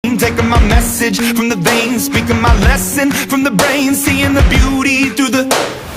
taking my message from the veins, speaking my lesson from the brain, seeing the beauty through the